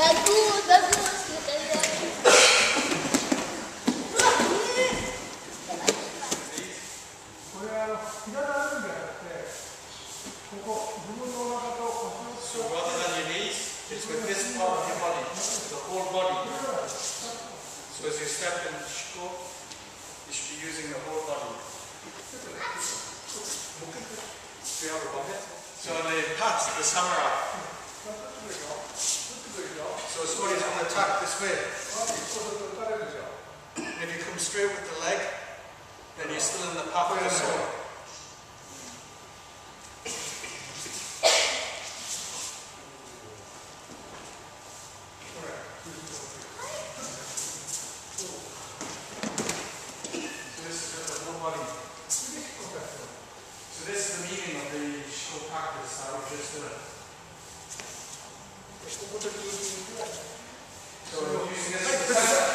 Bagus, bagus. Kita lihat. So rather than your knees, it's with this part of your body, the whole body. So as you step and go, you should be using the whole body. So on the pats, the samurai. So somebody's going to attack this way. And if you come straight with the leg, then you're still in the path of the sword. So this is the meaning of the Shiko practice I was just doing. So using this as a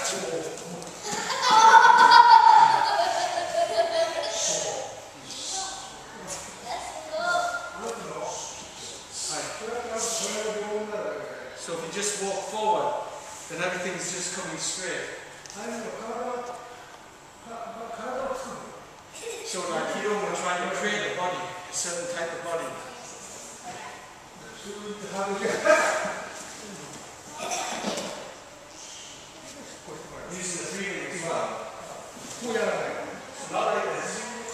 So if you just walk forward, then everything's just coming straight. So in Aikido, we're trying to create a body, a certain type of body. Using the breathing as well. Not like this.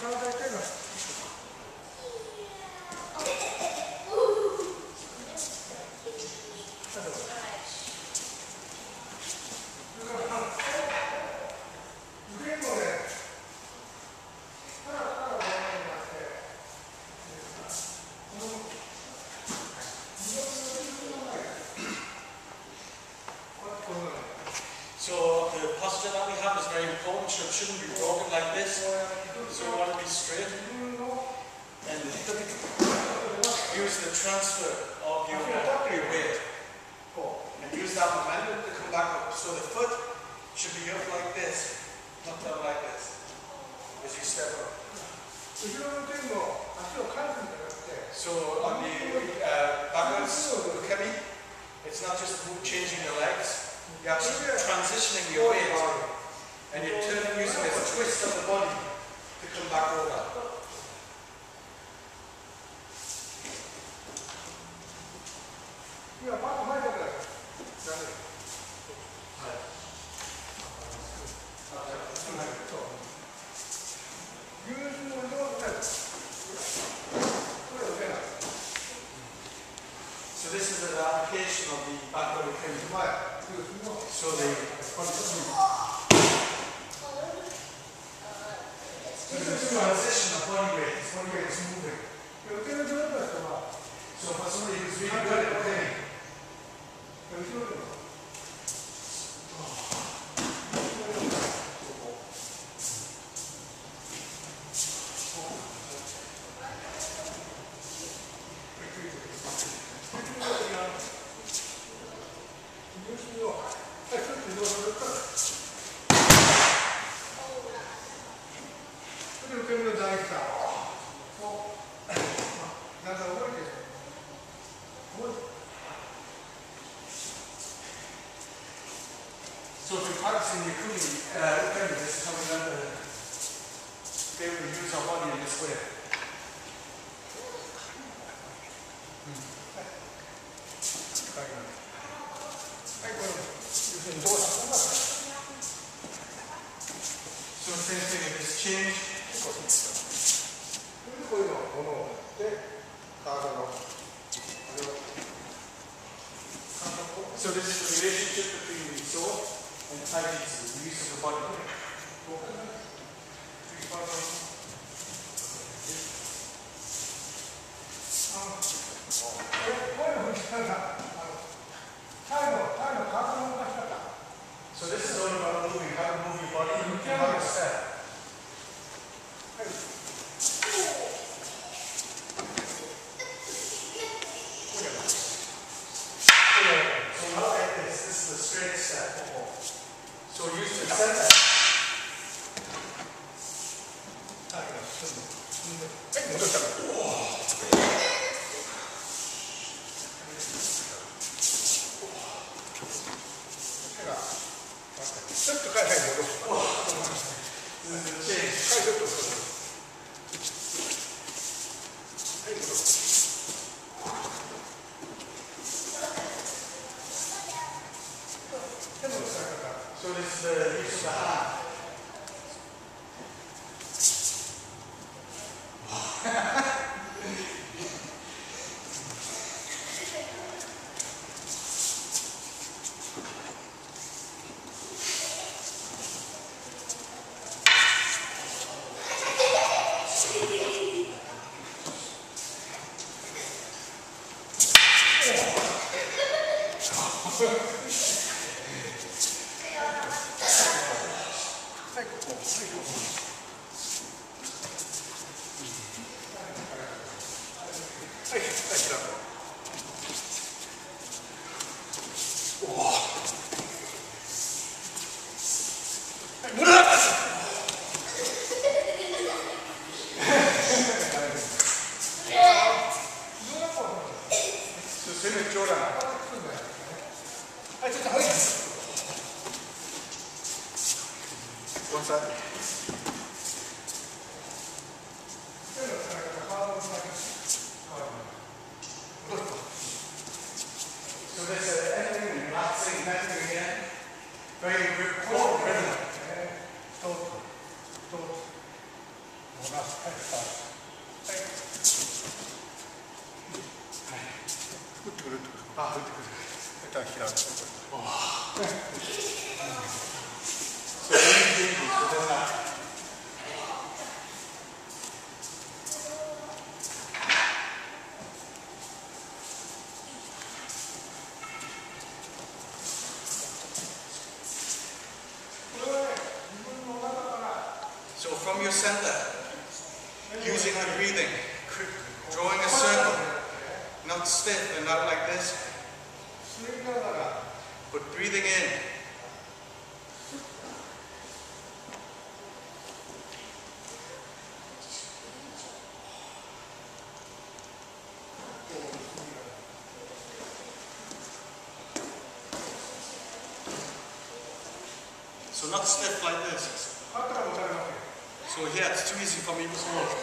So the posture that we have is very important, so it shouldn't be broken like this. So we want to be straight. And use the transfer of your weight. And use that momentum to come back up. So the foot should be up like this, not down like this, as you step up. So on the backwards, ukebi, it's not just changing the legs. You're actually transitioning your weight and you're turning using this twist of the body to come back over. So this is an application of the backward ukebi. So there's a transition of body weight. This body weight is moving. So for somebody who's really good at ukebi, so if you're practicing your ukebi, this is how we learn to be able to use our body in this way. So same thing, if it's changed. So this is the relationship between the sword and taijutsu, the use of the body. So this is all about moving, how to move your body and how to step. So not like this is the straight step. So use the center. ちょっと海外に戻す。 So this is the use of the hand. One side. So there's anything relaxing, nothing again. Very good core rhythm. So many changes within that. So from your center, using the breathing, drawing a circle, not stiff and not like this, but breathing in. So not stiff like this. So here it's too easy for me to hold.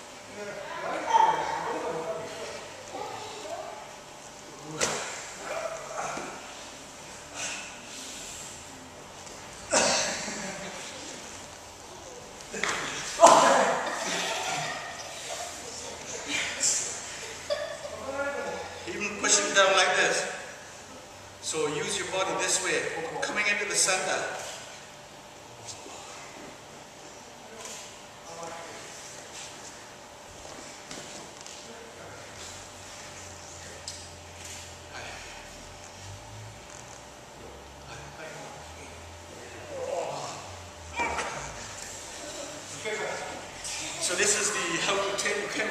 Even pushing down like this. So use your body this way, coming into the center. So this is the how to take Kenny.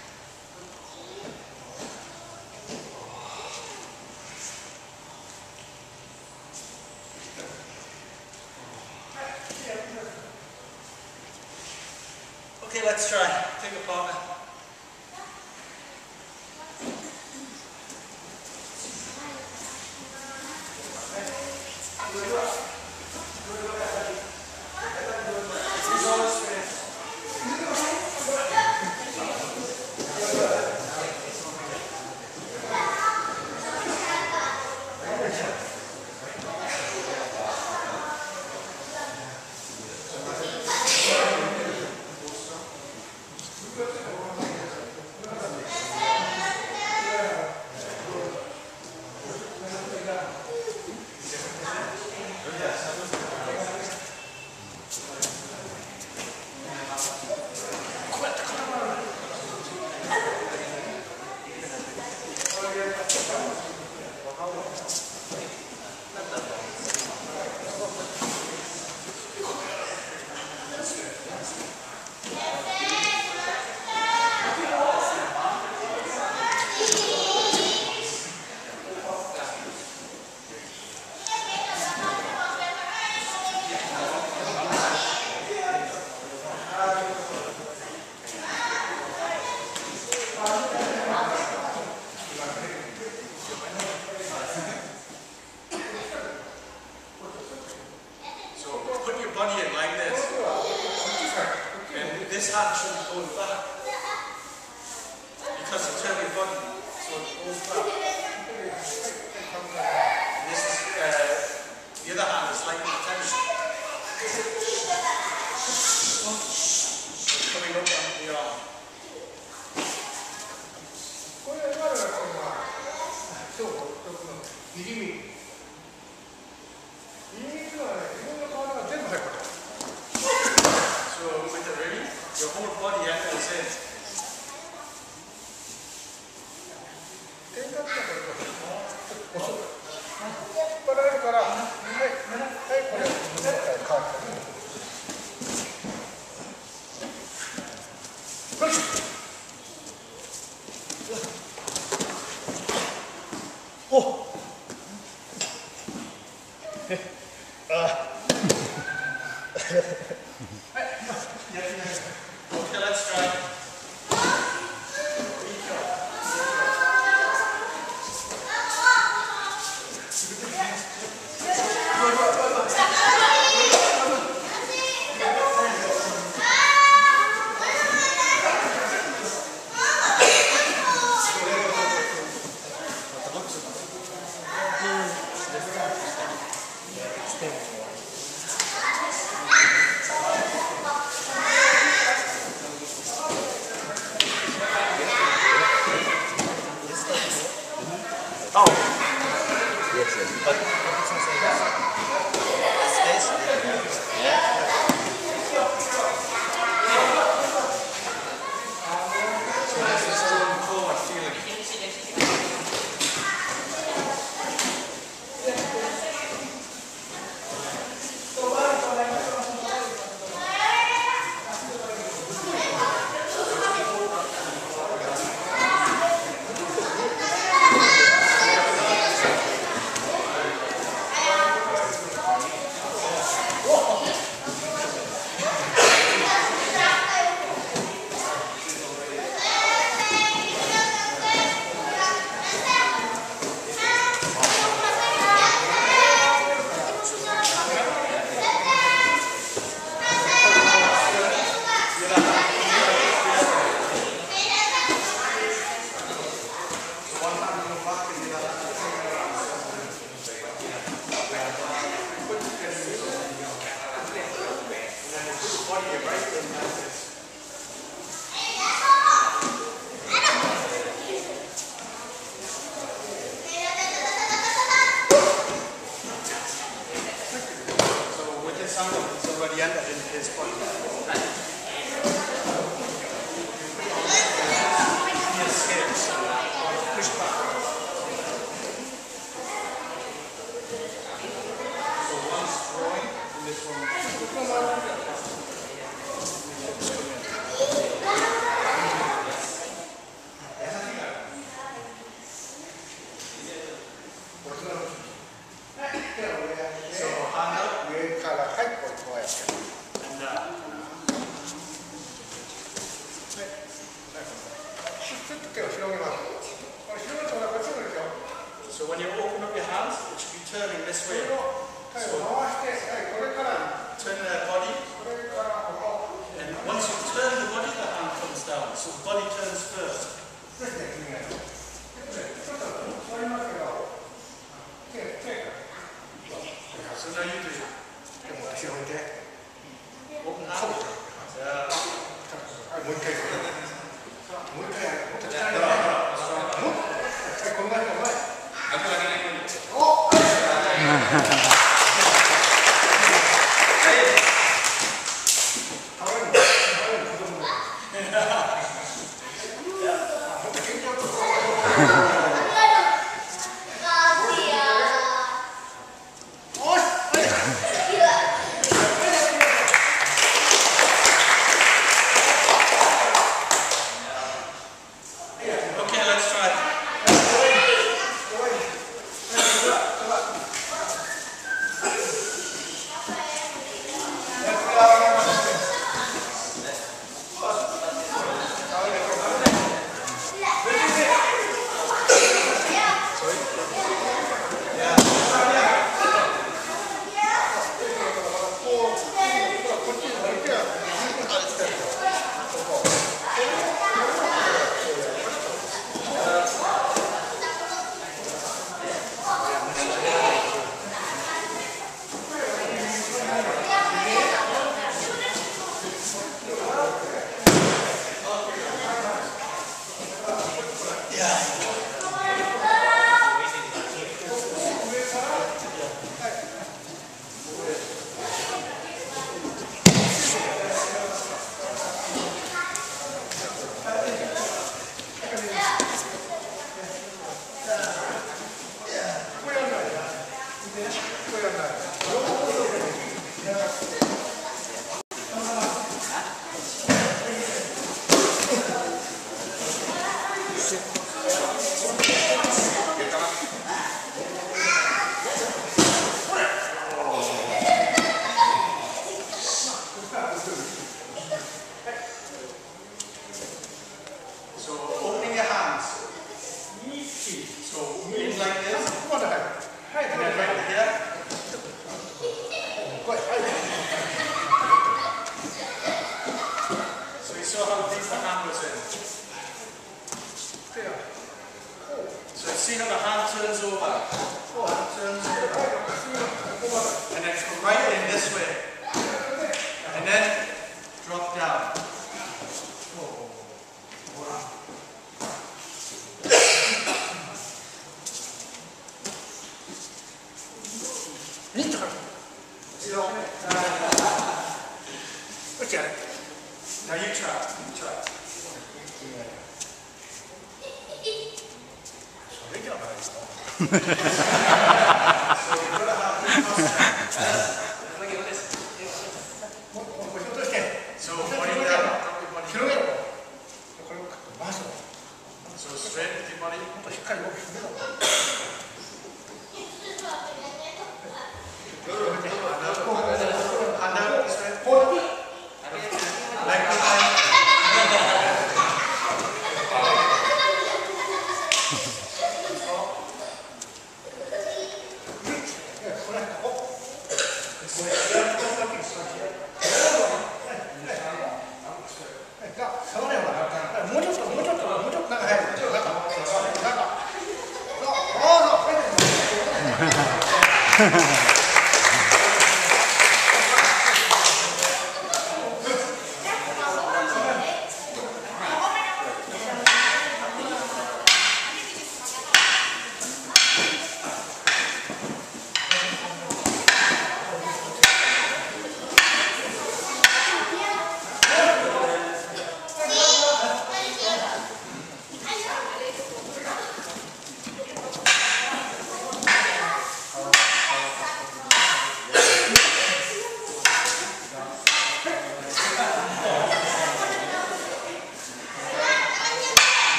Okay, let's try. Take a partner. this hand shouldn't go back because you turn your body so it goes back. This is the other hand is like tension. Coming up on the arm. これは今のがそう独特の入り身。入り身っていうのはね、自分の体が全部入ってる。 So with the ring, your whole body enters in. 転換ってこれこそ引っ張られるから、はい、これ変わってる。 Okay, let's try. Already entered into his body. Yes, hips. Push back. So one's drawing and this one. So hand up. So when you open up your hands, it should be turning this way. So turn the body, and once you turn the body, the hand comes down. So the body turns first. So now you do it. Open hand. これやんない。 So opening your hands. So in like this, ここまで入る。はい、 and then right here. これ、はい。 So you saw how deep the hand was in. 手や。 So see how the hand turns over. Hand turns over. And then come right in this way. And then drop down. Now you try. You try. できなかったですか。 So you've got to have this posture. So body down, drop your body 広げ down. ろ。これを回すの。 So straight with your body. もっとしっかり動きするの。 Hand out this way. こう。 Leg behind. Ha ha ha.